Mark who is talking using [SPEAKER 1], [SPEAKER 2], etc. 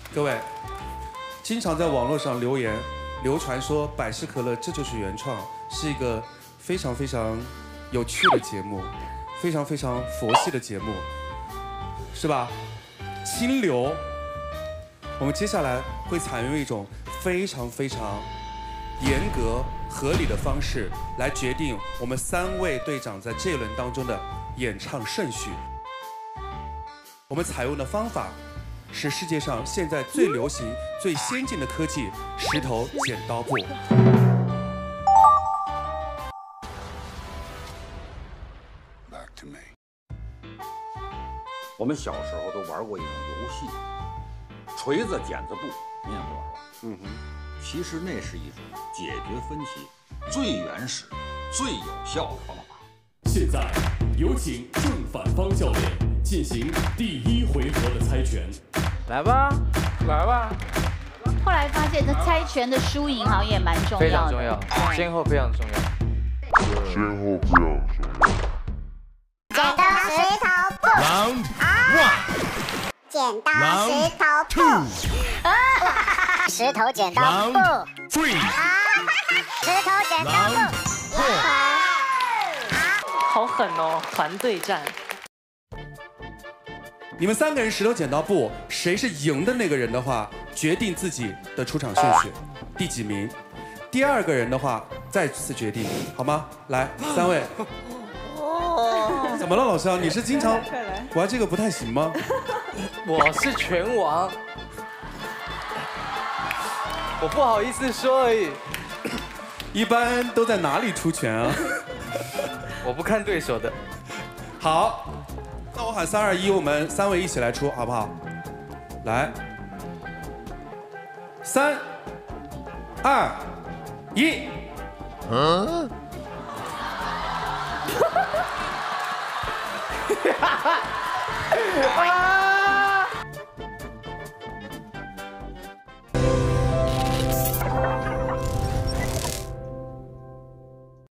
[SPEAKER 1] 各位，经常在网络上留言流传说百事可乐这就是原创，是一个非常非常有趣的节目，非常非常佛系的节目，是吧？清流。我们接下来会采用一种非常非常严格合理的方式来决定我们3位队长在这一轮当中的演唱顺序。我们采用的方法是世界上现在最流行、最先进的科技——石头剪刀布。
[SPEAKER 2] 我们小时候都玩过一种游戏，锤子剪子布，你也玩过？嗯哼。其实那是一种解决分歧最原始、最有效的方法。
[SPEAKER 3] 现在有请正反方教练进行第1回合的猜拳。
[SPEAKER 4] 来吧，来吧。
[SPEAKER 5] 后来发现这猜拳的输赢好像也蛮重要的，
[SPEAKER 4] 非常重要，先后非常重要。
[SPEAKER 6] 剪刀石头布
[SPEAKER 3] Round 1，
[SPEAKER 6] 剪刀石头布，石头剪刀布
[SPEAKER 3] 3，
[SPEAKER 6] 石头剪刀布，
[SPEAKER 7] 好狠哦，团队战。
[SPEAKER 1] 你们3个人石头剪刀布，谁是赢的那个人的话，决定自己的出场顺序，第几名。第2个人的话，再次决定，好吗？来，3位。怎么了，老乡？你是经常玩这个不太行吗？
[SPEAKER 4] 我是拳王，我不好意思说而已。
[SPEAKER 1] 一般都在哪里出拳啊？
[SPEAKER 4] 我不看对手的。
[SPEAKER 1] 好，那我喊3、2、1，我们3位一起来出，好不好？来，3、2、1。
[SPEAKER 4] 啊！